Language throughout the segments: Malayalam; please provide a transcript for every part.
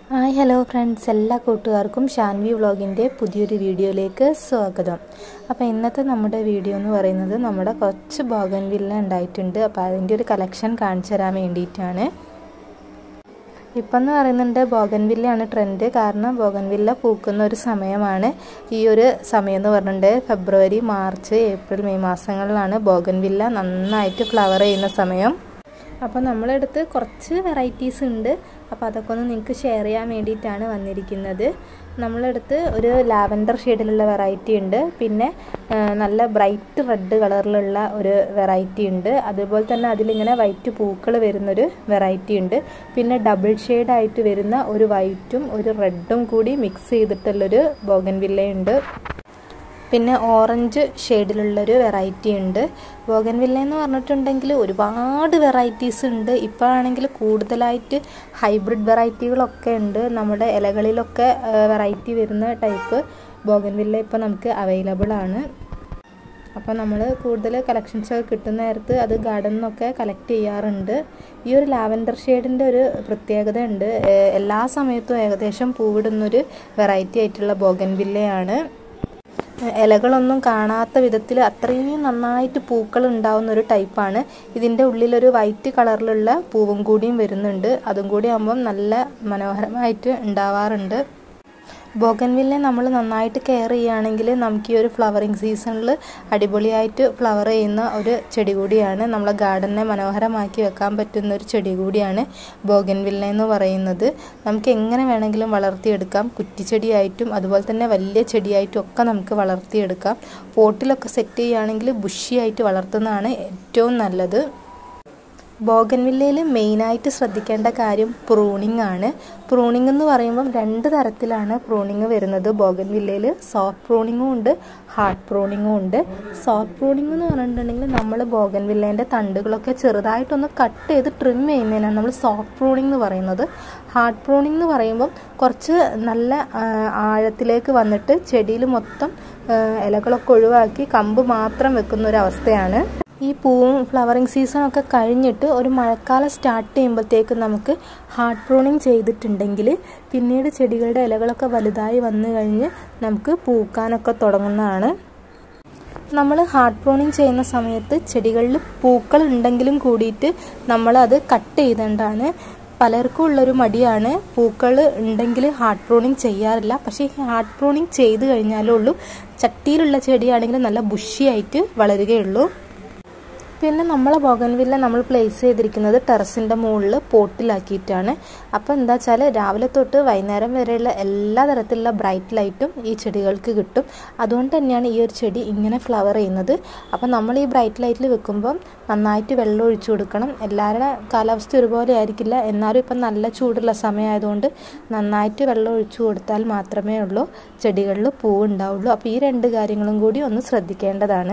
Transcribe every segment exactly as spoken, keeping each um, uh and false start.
ഹായ് ഹലോ ഫ്രണ്ട്സ്, എല്ലാ കൂട്ടുകാർക്കും ഷാൻവി വ്ളോഗിൻ്റെ പുതിയൊരു വീഡിയോയിലേക്ക് സ്വാഗതം. അപ്പോൾ ഇന്നത്തെ നമ്മുടെ വീഡിയോ എന്ന് പറയുന്നത് നമ്മുടെ കുറച്ച് ബോഗൻവില്ല ഉണ്ടായിട്ടുണ്ട്. അപ്പോൾ അതിൻ്റെ ഒരു കളക്ഷൻ കാണിച്ചു തരാൻ വേണ്ടിയിട്ടാണ്. ഇപ്പം എന്ന് പറയുന്നുണ്ട് ബോഗൻവില്ലയാണ് ട്രെൻഡ്. കാരണം ബോഗൻവില്ല പൂക്കുന്ന ഒരു സമയമാണ് ഈ ഒരു സമയം എന്ന് പറഞ്ഞിട്ടുണ്ട്. ഫെബ്രുവരി, മാർച്ച്, ഏപ്രിൽ, മെയ് മാസങ്ങളിലാണ് ബോഗൻവില്ല നന്നായിട്ട് ഫ്ലവർ ചെയ്യുന്ന സമയം. അപ്പോൾ നമ്മളടുത്ത് കുറച്ച് വെറൈറ്റീസ് ഉണ്ട്. അപ്പോൾ അതൊക്കെ ഒന്ന് നിങ്ങൾക്ക് ഷെയർ ചെയ്യാൻ വേണ്ടിയിട്ടാണ് വന്നിരിക്കുന്നത്. നമ്മളടുത്ത് ഒരു ലാവൻഡർ ഷെയ്ഡിലുള്ള വെറൈറ്റി ഉണ്ട്, പിന്നെ നല്ല ബ്രൈറ്റ് റെഡ് കളറിലുള്ള ഒരു വെറൈറ്റി ഉണ്ട്, അതുപോലെ തന്നെ അതിലിങ്ങനെ വൈറ്റ് പൂക്കൾ വരുന്നൊരു വെറൈറ്റി ഉണ്ട്, പിന്നെ ഡബിൾ ഷെയ്ഡായിട്ട് വരുന്ന ഒരു വൈറ്റും ഒരു റെഡും കൂടി മിക്സ് ചെയ്തിട്ടുള്ളൊരു ബോഗൻവില്ലയുണ്ട്, പിന്നെ ഓറഞ്ച് ഷെയ്ഡിലുള്ളൊരു വെറൈറ്റി ഉണ്ട്. ബോഗൻവില്ല എന്ന് പറഞ്ഞിട്ടുണ്ടെങ്കിൽ ഒരുപാട് വെറൈറ്റീസ് ഉണ്ട്. ഇപ്പോഴാണെങ്കിൽ കൂടുതലായിട്ട് ഹൈബ്രിഡ് വെറൈറ്റികളൊക്കെ ഉണ്ട്. നമ്മുടെ ഇലകളിലൊക്കെ വെറൈറ്റി വരുന്ന ടൈപ്പ് ബോഗൻവില്ല ഇപ്പോൾ നമുക്ക് അവൈലബിൾ ആണ്. അപ്പോൾ നമ്മൾ കൂടുതൽ കളക്ഷൻസൊക്കെ കിട്ടുന്ന നേരത്ത് അത് ഗാർഡനിൽ നിന്നൊക്കെ കളക്ട് ചെയ്യാറുണ്ട്. ഈ ഒരു ലാവൻഡർ ഷെയ്ഡിൻ്റെ ഒരു പ്രത്യേകത ഉണ്ട്, എല്ലാ സമയത്തും ഏകദേശം പൂവിടുന്നൊരു വെറൈറ്റി ആയിട്ടുള്ള ബോഗൻവില്ലയാണ്. ഇലകളൊന്നും കാണാത്ത വിധത്തിൽ അത്രയും നന്നായിട്ട് പൂക്കൾ ഉണ്ടാവുന്ന ഒരു ടൈപ്പാണ്. ഇതിൻ്റെ ഉള്ളിലൊരു വൈറ്റ് കളറിലുള്ള പൂവും കൂടിയും വരുന്നുണ്ട്. അതും കൂടി ആകുമ്പം നല്ല മനോഹരമായിട്ട് ഉണ്ടാവാറുണ്ട്. ബോഗൻവില്ല നമ്മൾ നന്നായിട്ട് കെയർ ചെയ്യുകയാണെങ്കിൽ നമുക്ക് ഈ ഒരു ഫ്ലവറിങ് സീസണിൽ അടിപൊളിയായിട്ട് ഫ്ലവർ ചെയ്യുന്ന ഒരു ചെടി കൂടിയാണ്. നമ്മളെ ഗാർഡനെ മനോഹരമാക്കി വെക്കാൻ പറ്റുന്ന ഒരു ചെടി കൂടിയാണ് ബോഗൻവില്ല എന്ന് പറയുന്നത്. നമുക്ക് എങ്ങനെ വേണമെങ്കിലും വളർത്തിയെടുക്കാം. കുറ്റിച്ചെടിയായിട്ടും അതുപോലെ തന്നെ വലിയ ചെടിയായിട്ടും ഒക്കെ നമുക്ക് വളർത്തിയെടുക്കാം. പോട്ടിലൊക്കെ സെറ്റ് ചെയ്യുകയാണെങ്കിൽ ബുഷിയായിട്ട് വളർത്തുന്നതാണ് ഏറ്റവും നല്ലത്. ബോഗൻവില്ലയിൽ മെയിനായിട്ട് ശ്രദ്ധിക്കേണ്ട കാര്യം പ്രൂണിംഗ് ആണ്. പ്രൂണിംഗ് എന്ന് പറയുമ്പം രണ്ട് തരത്തിലാണ് പ്രൂണിംഗ് വരുന്നത് ബോഗൻവില്ലയിൽ. സോഫ്റ്റ് പ്രൂണിങ്ങും ഉണ്ട്, ഹാർഡ് പ്രൂണിങ്ങും ഉണ്ട്. സോഫ്റ്റ് പ്രൂണിംഗ് എന്ന് പറഞ്ഞിട്ടുണ്ടെങ്കിൽ നമ്മൾ ബോഗൻവില്ലേൻ്റെ തണ്ടുകളൊക്കെ ചെറുതായിട്ടൊന്ന് കട്ട് ചെയ്ത് ട്രിം ചെയ്യുന്നതിനാണ് നമ്മൾ സോഫ്റ്റ് പ്രൂണിംഗ് എന്ന് പറയുന്നത്. ഹാർഡ് പ്രൂണിംഗ് എന്ന് പറയുമ്പം കുറച്ച് നല്ല ആഴത്തിലേക്ക് വന്നിട്ട് ചെടിയിൽ മൊത്തം ഇലകളൊക്കെ ഒഴിവാക്കി കമ്പ് മാത്രം വെക്കുന്ന ഒരു അവസ്ഥയാണ്. ഈ പൂവും ഫ്ലവറിങ് സീസണൊക്കെ കഴിഞ്ഞിട്ട് ഒരു മഴക്കാലം സ്റ്റാർട്ട് ചെയ്യുമ്പോഴത്തേക്ക് നമുക്ക് ഹാർഡ് പ്രൂണിങ് ചെയ്തിട്ടുണ്ടെങ്കിൽ പിന്നീട് ചെടികളുടെ ഇലകളൊക്കെ വലുതായി വന്നു കഴിഞ്ഞ് നമുക്ക് പൂക്കാനൊക്കെ തുടങ്ങുന്നതാണ്. നമ്മൾ ഹാർഡ് പ്രൂണിങ് ചെയ്യുന്ന സമയത്ത് ചെടികളിൽ പൂക്കൾ ഉണ്ടെങ്കിലും കൂടിയിട്ട് നമ്മളത് കട്ട് ചെയ്തേണ്ടതാണ്. പലർക്കും ഉള്ളൊരു മടിയാണ്, പൂക്കൾ ഉണ്ടെങ്കിൽ ഹാർഡ് പ്രൂണിങ് ചെയ്യാറില്ല. പക്ഷേ ഈ ഹാർഡ് പ്രൂണിങ് ചെയ്ത് കഴിഞ്ഞാലേ ഉള്ളൂ ചട്ടിയിലുള്ള ചെടിയാണെങ്കിൽ നല്ല ബുഷിയായിട്ട് വളരുകയുള്ളൂ. പിന്നെ നമ്മളെ ബോഗൻവില്ല നമ്മൾ പ്ലേസ് ചെയ്തിരിക്കുന്നത് ടെറസിൻ്റെ മുകളിൽ പോട്ടിലാക്കിയിട്ടാണ്. അപ്പോൾ എന്താ വെച്ചാൽ രാവിലെ തൊട്ട് വൈകുന്നേരം വരെയുള്ള എല്ലാ തരത്തിലുള്ള ബ്രൈറ്റ് ലൈറ്റും ഈ ചെടികൾക്ക് കിട്ടും. അതുകൊണ്ട് തന്നെയാണ് ഈ ഒരു ചെടി ഇങ്ങനെ ഫ്ലവർ ചെയ്യുന്നത്. അപ്പോൾ നമ്മൾ ഈ ബ്രൈറ്റ് ലൈറ്റിൽ വെക്കുമ്പം നന്നായിട്ട് വെള്ളം ഒഴിച്ചു കൊടുക്കണം. എല്ലാവരുടെ കാലാവസ്ഥ ഒരുപോലെ ആയിരിക്കില്ല, എന്നാലും ഇപ്പം നല്ല ചൂടുള്ള സമയമായതുകൊണ്ട് നന്നായിട്ട് വെള്ളം ഒഴിച്ചു കൊടുത്താൽ മാത്രമേ ഉള്ളൂ ചെടികളിൽ പൂവ് ഉണ്ടാവുള്ളൂ. അപ്പോൾ ഈ രണ്ട് കാര്യങ്ങളും കൂടി ഒന്ന് ശ്രദ്ധിക്കേണ്ടതാണ്.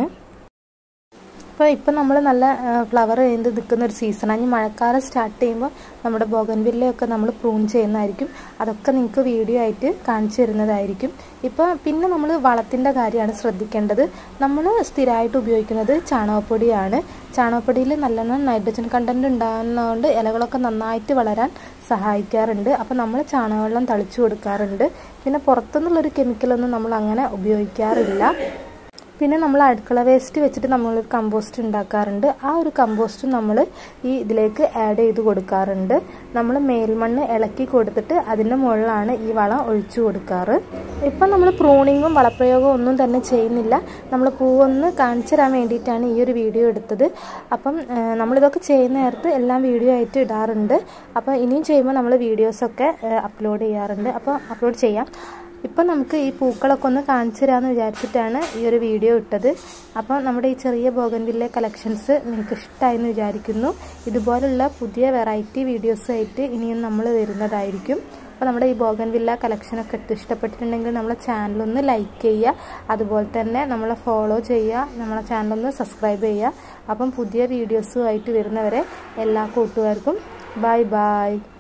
അപ്പോൾ ഇപ്പം നമ്മൾ നല്ല ഫ്ലവർ ചെയ്ത് നിൽക്കുന്ന ഒരു സീസണാണ്. ഇനി മഴക്കാലം സ്റ്റാർട്ട് ചെയ്യുമ്പോൾ നമ്മുടെ ബോഗൻവില്ലയൊക്കെ നമ്മൾ പ്രൂൺ ചെയ്യുന്നതായിരിക്കും. അതൊക്കെ നിങ്ങൾക്ക് വീഡിയോ ആയിട്ട് കാണിച്ചു തരുന്നതായിരിക്കും. ഇപ്പോൾ പിന്നെ നമ്മൾ വളത്തിൻ്റെ കാര്യമാണ് ശ്രദ്ധിക്കേണ്ടത്. നമ്മൾ സ്ഥിരമായിട്ട് ഉപയോഗിക്കുന്നത് ചാണകപ്പൊടിയാണ്. ചാണകപ്പൊടിയിൽ നല്ലോണം നൈട്രജൻ കണ്ടൻറ്റ് ഉണ്ടാകുന്നതുകൊണ്ട് ഇലകളൊക്കെ നന്നായിട്ട് വളരാൻ സഹായിക്കാറുണ്ട്. അപ്പോൾ നമ്മൾ ചാണകവെള്ളം തളിച്ചു കൊടുക്കാറുണ്ട്. പിന്നെ പുറത്തുനിന്നുള്ളൊരു കെമിക്കലൊന്നും നമ്മൾ അങ്ങനെ ഉപയോഗിക്കാറില്ല. പിന്നെ നമ്മൾ അടുക്കള വേസ്റ്റ് വെച്ചിട്ട് നമ്മളൊരു കമ്പോസ്റ്റ് ഉണ്ടാക്കാറുണ്ട്. ആ ഒരു കമ്പോസ്റ്റ് നമ്മൾ ഈ ഇതിലേക്ക് ആഡ് ചെയ്ത് കൊടുക്കാറുണ്ട്. നമ്മൾ മേൽമണ്ണ് ഇളക്കി കൊടുത്തിട്ട് അതിൻ്റെ മുകളിലാണ് ഈ വളം ഒഴിച്ചു കൊടുക്കാറ്. ഇപ്പം നമ്മൾ പ്രൂണിങ്ങും വളപ്രയോഗവും ഒന്നും തന്നെ ചെയ്യുന്നില്ല. നമ്മൾ പൂവൊന്ന് കാണിച്ചു തരാൻ വേണ്ടിയിട്ടാണ് ഈ ഒരു വീഡിയോ എടുത്തത്. അപ്പം നമ്മളിതൊക്കെ ചെയ്യുന്ന നേരത്ത് എല്ലാം വീഡിയോ ആയിട്ട് ഇടാറുണ്ട്. അപ്പോൾ ഇനിയും ചെയ്യുമ്പോൾ നമ്മൾ വീഡിയോസൊക്കെ അപ്ലോഡ് ചെയ്യാറുണ്ട്. അപ്പോൾ അപ്ലോഡ് ചെയ്യാം. ഇപ്പം നമുക്ക് ഈ പൂക്കളൊക്കെ ഒന്ന് കാണിച്ചു തരാമെന്ന് വിചാരിച്ചിട്ടാണ് ഈ ഒരു വീഡിയോ ഇട്ടത്. അപ്പോൾ നമ്മുടെ ഈ ചെറിയ ബോഗൻവില്ല കളക്ഷൻസ് നിങ്ങൾക്ക് ഇഷ്ടമായെന്ന് വിചാരിക്കുന്നു. ഇതുപോലുള്ള പുതിയ വെറൈറ്റി വീഡിയോസായിട്ട് ഇനിയും നമ്മൾ വരുന്നതായിരിക്കും. അപ്പോൾ നമ്മുടെ ഈ ബോഗൻവില്ല കളക്ഷനൊക്കെ ഇഷ്ടപ്പെട്ടിട്ടുണ്ടെങ്കിൽ നമ്മളെ ചാനലൊന്ന് ലൈക്ക് ചെയ്യുക, അതുപോലെ തന്നെ നമ്മളെ ഫോളോ ചെയ്യുക, നമ്മളെ ചാനലൊന്ന് സബ്സ്ക്രൈബ് ചെയ്യുക. അപ്പം പുതിയ വീഡിയോസുമായിട്ട് വരുന്നവരെ എല്ലാ കൂട്ടുകാർക്കും ബൈ ബൈ.